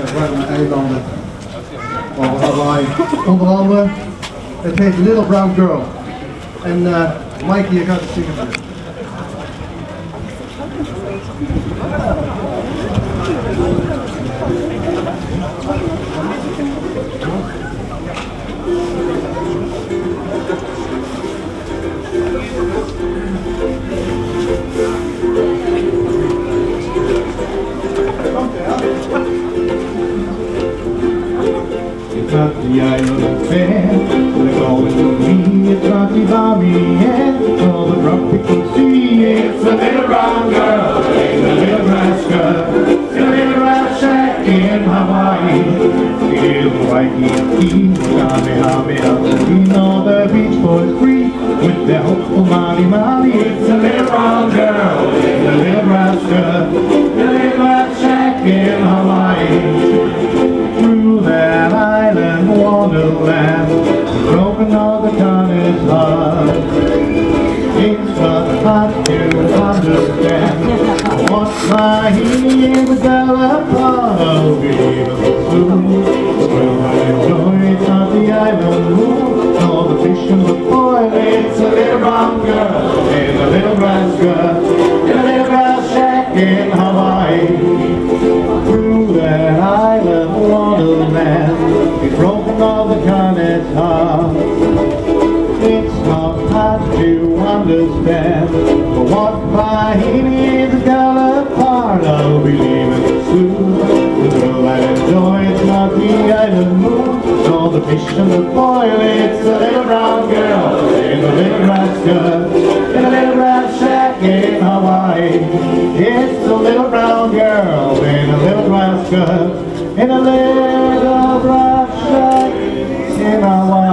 warme eilanden van Hawaii. Onder andere, het heet Little Brown Girl. En Mikey, je gaat het zingen. Not the island of fair, they're going to me, it's not the army, and all the tropical sea. It's a little brown girl in a little grass skirt, in a little grass shack in Hawaii. In Waikiki, Kamehameha, all the beach boys free, with their hopeful Mali Mali. It's a little brown girl in a little grass skirt, in a little grass shack in Hawaii. Through that island wonderland, broken all the tonnage heart. It's not hard to understand what my healing is a part of even soon. Well, I enjoy it's not the island moon, nor the fish and the boil. It's a little brown girl in a little grass skirt, in a little grass shack in Hawaii. Through that island wonderland, we've broken all the carnage heart. It's not hard to understand, but what my is a color part. I'll be leaving soon. The girl I enjoy, it's not the island moon, nor the fish and the boil. It's a little brown girl in a little grass skirt, in a little grass shack in Hawaii. It's a little brown girl in a little grass skirt, in a little grass shack in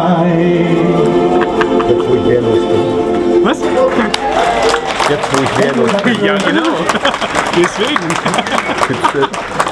Hawaii. Jetzt wo ich mehr lustig. Was? Jetzt wo ich mehr lustig. Ja, genau. Deswegen.